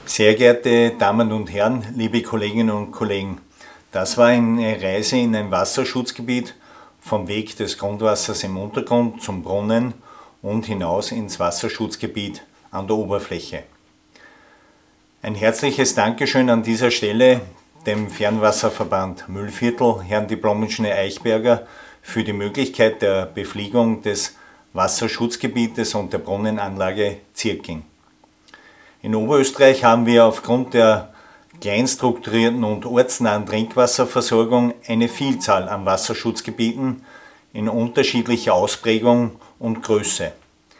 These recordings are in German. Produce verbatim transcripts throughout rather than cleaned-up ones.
Sehr geehrte Damen und Herren, liebe Kolleginnen und Kollegen, das war eine Reise in ein Wasserschutzgebiet vom Weg des Grundwassers im Untergrund zum Brunnen und hinaus ins Wasserschutzgebiet an der Oberfläche. Ein herzliches Dankeschön an dieser Stelle dem Fernwasserverband Mühlviertel, Herrn Diplom-Ingenieur Eichberger, für die Möglichkeit der Befliegung des Wasserschutzgebietes und der Brunnenanlage Zirking. In Oberösterreich haben wir aufgrund der kleinstrukturierten und ortsnahen Trinkwasserversorgung eine Vielzahl an Wasserschutzgebieten in unterschiedlicher Ausprägung und Größe.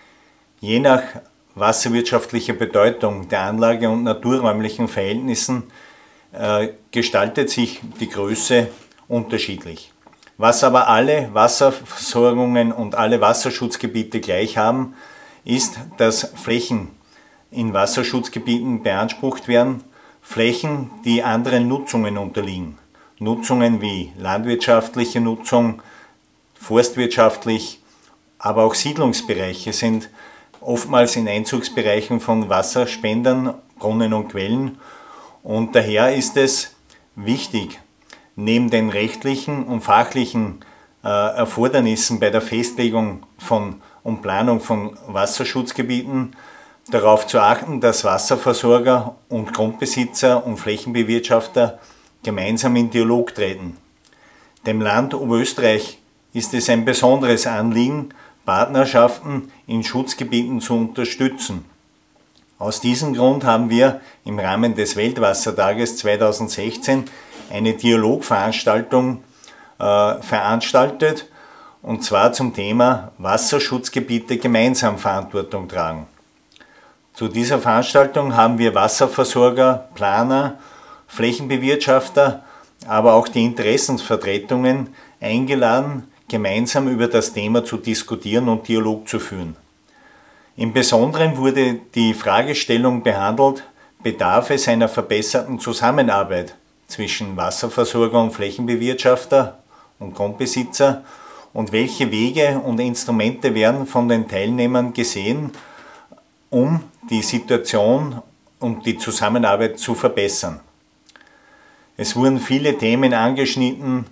Je nach wasserwirtschaftlicher Bedeutung der Anlage und naturräumlichen Verhältnissen äh, gestaltet sich die Größe unterschiedlich. Was aber alle Wasserversorgungen und alle Wasserschutzgebiete gleich haben, ist, dass Flächen in Wasserschutzgebieten beansprucht werden, Flächen, die anderen Nutzungen unterliegen. Nutzungen wie landwirtschaftliche Nutzung, forstwirtschaftlich, aber auch Siedlungsbereiche sind oftmals in Einzugsbereichen von Wasserspendern, Brunnen und Quellen, und daher ist es wichtig, neben den rechtlichen und fachlichen äh, Erfordernissen bei der Festlegung von und Planung von Wasserschutzgebieten darauf zu achten, dass Wasserversorger und Grundbesitzer und Flächenbewirtschafter gemeinsam in Dialog treten. Dem Land Oberösterreich ist es ein besonderes Anliegen, Partnerschaften in Schutzgebieten zu unterstützen. Aus diesem Grund haben wir im Rahmen des Weltwassertages zweitausendsechzehn eine Dialogveranstaltung äh, veranstaltet, und zwar zum Thema Wasserschutzgebiete gemeinsam Verantwortung tragen. Zu dieser Veranstaltung haben wir Wasserversorger, Planer, Flächenbewirtschafter, aber auch die Interessensvertretungen eingeladen, gemeinsam über das Thema zu diskutieren und Dialog zu führen. Im Besonderen wurde die Fragestellung behandelt, bedarf es einer verbesserten Zusammenarbeit zwischen Wasserversorger und Flächenbewirtschafter und Grundbesitzer, und welche Wege und Instrumente werden von den Teilnehmern gesehen, um die Situation und die Zusammenarbeit zu verbessern. Es wurden viele Themen angeschnitten,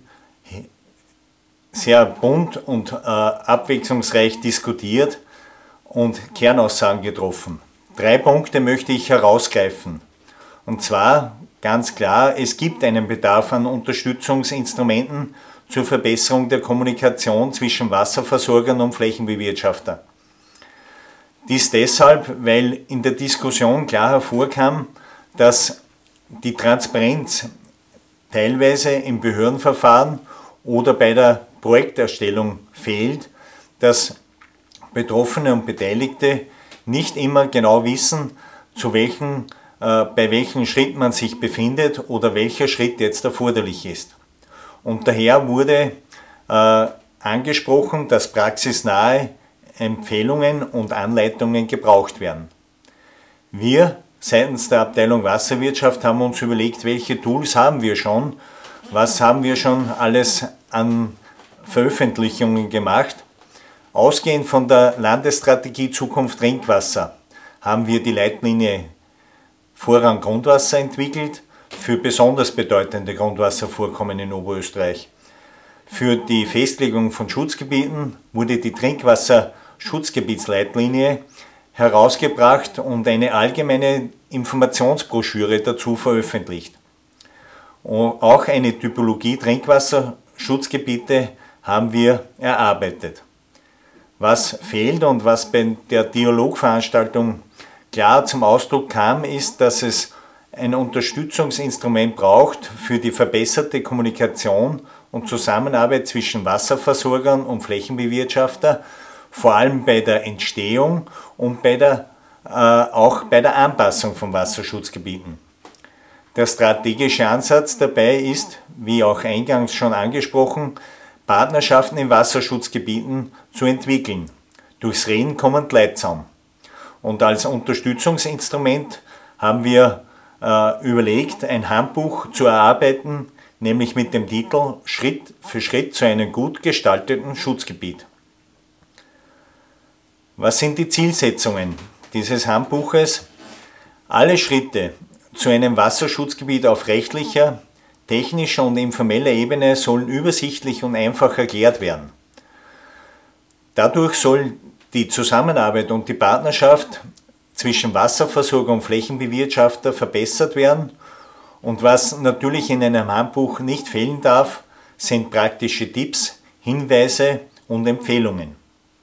sehr bunt und äh, abwechslungsreich diskutiert und Kernaussagen getroffen. Drei Punkte möchte ich herausgreifen. Und zwar ganz klar, es gibt einen Bedarf an Unterstützungsinstrumenten zur Verbesserung der Kommunikation zwischen Wasserversorgern und Flächenbewirtschaftern. Dies deshalb, weil in der Diskussion klar hervorkam, dass die Transparenz teilweise im Behördenverfahren oder bei der Projekterstellung fehlt, dass Betroffene und Beteiligte nicht immer genau wissen, zu welchen, äh, bei welchem Schritt man sich befindet oder welcher Schritt jetzt erforderlich ist. Und daher wurde äh, angesprochen, dass praxisnahe Empfehlungen und Anleitungen gebraucht werden. Wir seitens der Abteilung Wasserwirtschaft haben uns überlegt, welche Tools haben wir schon, was haben wir schon alles an Veröffentlichungen gemacht. Ausgehend von der Landesstrategie Zukunft Trinkwasser haben wir die Leitlinie Vorrang Grundwasser entwickelt für besonders bedeutende Grundwasservorkommen in Oberösterreich. Für die Festlegung von Schutzgebieten wurde die Trinkwasserschutzgebietsleitlinie herausgebracht und eine allgemeine Informationsbroschüre dazu veröffentlicht. Und auch eine Typologie Trinkwasserschutzgebiete haben wir erarbeitet. Was fehlt und was bei der Dialogveranstaltung klar zum Ausdruck kam, ist, dass es ein Unterstützungsinstrument braucht für die verbesserte Kommunikation und Zusammenarbeit zwischen Wasserversorgern und Flächenbewirtschafter, vor allem bei der Entstehung und bei der, äh, auch bei der Anpassung von Wasserschutzgebieten. Der strategische Ansatz dabei ist, wie auch eingangs schon angesprochen, Partnerschaften in Wasserschutzgebieten zu entwickeln. Durchs Reden kommt Leitzaum. Und als Unterstützungsinstrument haben wir äh, überlegt, ein Handbuch zu erarbeiten, nämlich mit dem Titel Schritt für Schritt zu einem gut gestalteten Schutzgebiet. Was sind die Zielsetzungen dieses Handbuches? Alle Schritte zu einem Wasserschutzgebiet auf rechtlicher, technischer und informeller Ebene sollen übersichtlich und einfach erklärt werden. Dadurch soll die Zusammenarbeit und die Partnerschaft zwischen Wasserversorger und Flächenbewirtschafter verbessert werden. Und was natürlich in einem Handbuch nicht fehlen darf, sind praktische Tipps, Hinweise und Empfehlungen.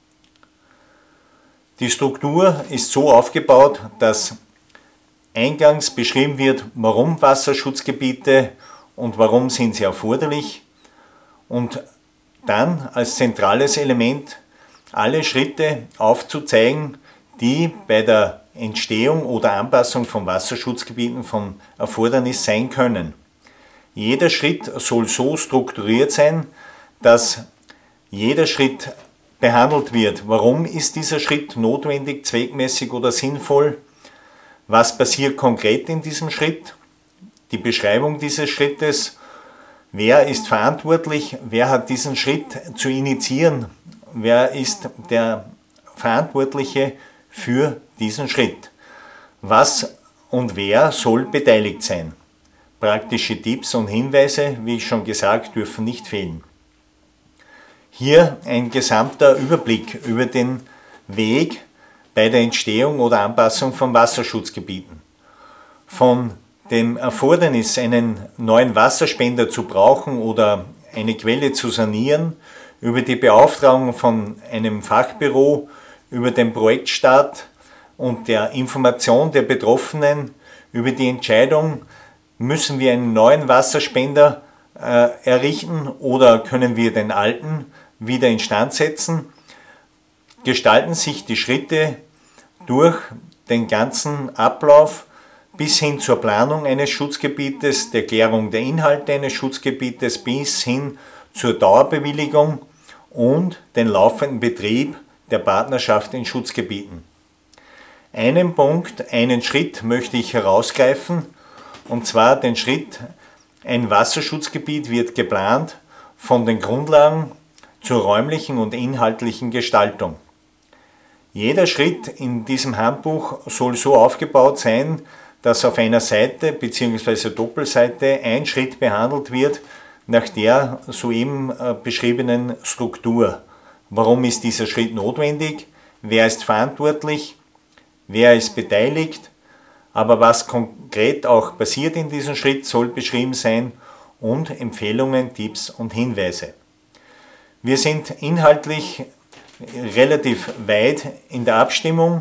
Die Struktur ist so aufgebaut, dass eingangs beschrieben wird, warum Wasserschutzgebiete und warum sind sie erforderlich, und dann als zentrales Element alle Schritte aufzuzeigen, die bei der Entstehung oder Anpassung von Wasserschutzgebieten von Erfordernis sein können. Jeder Schritt soll so strukturiert sein, dass jeder Schritt behandelt wird. Warum ist dieser Schritt notwendig, zweckmäßig oder sinnvoll? Was passiert konkret in diesem Schritt? Die Beschreibung dieses Schrittes. Wer ist verantwortlich? Wer hat diesen Schritt zu initiieren? Wer ist der Verantwortliche für diesen Schritt? Was und wer soll beteiligt sein? Praktische Tipps und Hinweise, wie ich schon gesagt, dürfen nicht fehlen. Hier ein gesamter Überblick über den Weg bei der Entstehung oder Anpassung von Wasserschutzgebieten. Von dem Erfordernis, einen neuen Wasserspender zu brauchen oder eine Quelle zu sanieren, über die Beauftragung von einem Fachbüro, über den Projektstart und der Information der Betroffenen, über die Entscheidung, müssen wir einen neuen Wasserspender äh, errichten oder können wir den alten wieder instand setzen, gestalten sich die Schritte durch den ganzen Ablauf bis hin zur Planung eines Schutzgebietes, der Klärung der Inhalte eines Schutzgebietes bis hin zur Dauerbewilligung und den laufenden Betrieb der Partnerschaft in Schutzgebieten. Einen Punkt, einen Schritt möchte ich herausgreifen, und zwar den Schritt, ein Wasserschutzgebiet wird geplant von den Grundlagen zur räumlichen und inhaltlichen Gestaltung. Jeder Schritt in diesem Handbuch soll so aufgebaut sein, dass auf einer Seite bzw. Doppelseite ein Schritt behandelt wird nach der soeben beschriebenen Struktur. Warum ist dieser Schritt notwendig? Wer ist verantwortlich? Wer ist beteiligt? Aber was konkret auch passiert in diesem Schritt, soll beschrieben sein, und Empfehlungen, Tipps und Hinweise. Wir sind inhaltlich relativ weit in der Abstimmung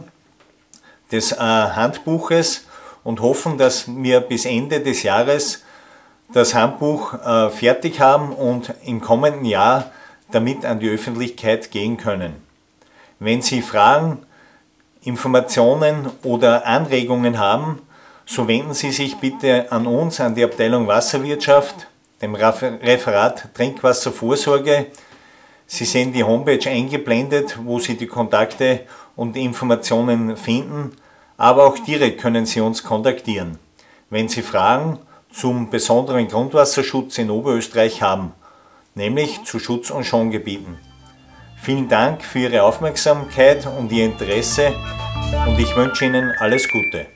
des äh, Handbuches und hoffen, dass wir bis Ende des Jahres das Handbuch äh, fertig haben und im kommenden Jahr damit an die Öffentlichkeit gehen können. Wenn Sie Fragen, Informationen oder Anregungen haben, so wenden Sie sich bitte an uns, an die Abteilung Wasserwirtschaft, dem Referat Trinkwasservorsorge. Sie sehen die Homepage eingeblendet, wo Sie die Kontakte und Informationen finden, aber auch direkt können Sie uns kontaktieren, wenn Sie Fragen zum besonderen Grundwasserschutz in Oberösterreich haben, nämlich zu Schutz- und Schongebieten. Vielen Dank für Ihre Aufmerksamkeit und Ihr Interesse, und ich wünsche Ihnen alles Gute.